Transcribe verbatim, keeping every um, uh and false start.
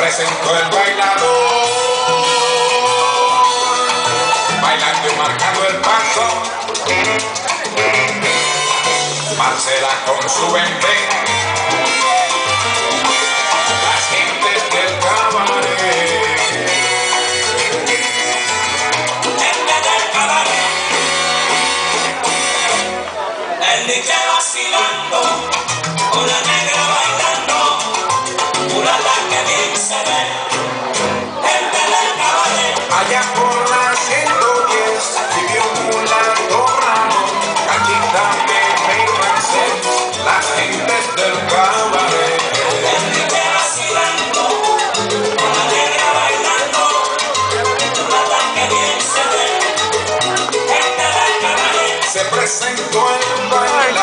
presentó el bailador, bailando y marcando el paso. Marcela con su bebé, las gentes del cabaret, gente del cabaret, el D J vacilando, con la negra bailando, murala que bien se ve, gente del cabaret. allá por la ciento diez vivió un mulato Ramón, Cachita, Pepe y Rancés, las gentes del cabaret. El D J vacilando, con la negra bailando, murala que bien se ve, gente del cabaret. Se presentó el baile